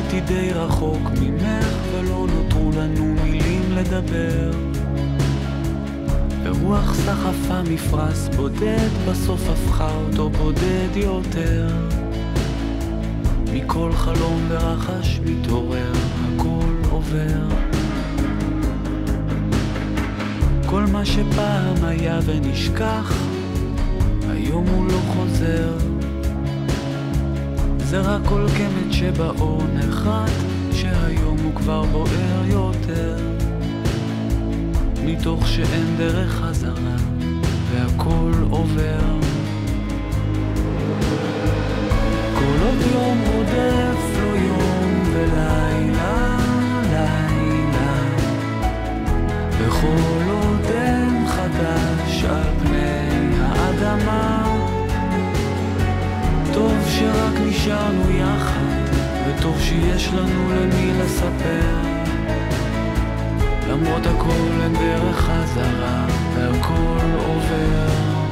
הייתי די רחוק ממך ולא נותרו לנו מילים לדבר. ורוח סחפה מפרס בודד, בסוף הפכה אותו בודד יותר. מכל חלום ורחש מתעורר, הכל עובר. כל מה שפעם היה ונשכח, היום הוא לא חוזר. זה רק כל קמט שבאור נחת, שהיום הוא כבר בוער יותר. מתוך שאין דרך חזרה, והכל עובר. כל עוד יום רודף לו יום ולילה, לילה. וכל עוד אין חדש על פני האדמה, טוב שרק נשארנו יחד, וטוב שיש לנו למי לספר. למרות הכל אין דרך חזרה, והכל עובר.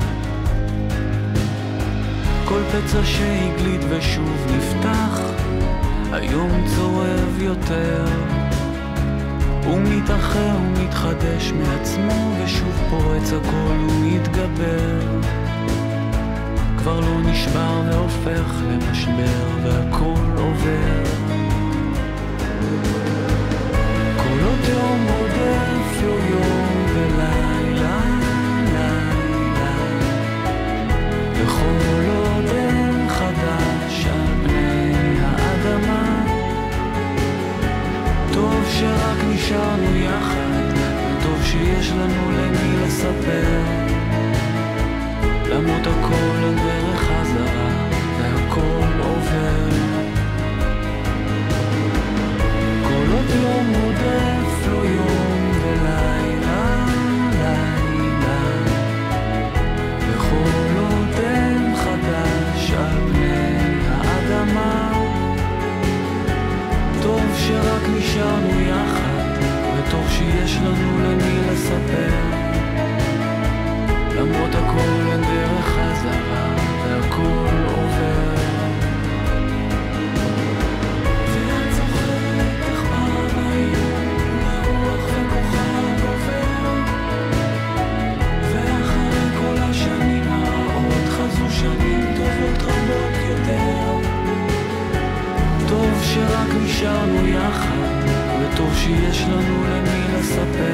כל פצע שהגליד ושוב נפתח, היום צורב יותר. הוא מתאחר ומתחדש מעצמו, ושוב פורץ הכל ומתגבר. כבר לא נשבר והופך למשבר, והכל עובר. כל עוד יום רודף לו יום ולילה, לילה. וכל עוד אין חדש על פני האדמה, טוב שרק נשארנו יחד, וטוב שיש לנו למי לספר. למרות הכל אין דרך חזרה, והכל עובר. כל עוד יום רודף לו יום ולילה, לילה. וכל עוד אין חדש על פני האדמה, טוב שרק נשארנו יחד, וטוב שיש לנו למי לספר. למרות הכל אין דרך חזרה, והכל עובר. ואת זוכרת איך פעם היו לרוח וכוכב עובר, ואחרי כל השנים הרעות חזו שנים טובות רבות יותר. טוב שרק נשארנו יחד, וטוב שיש לנו למי לספר.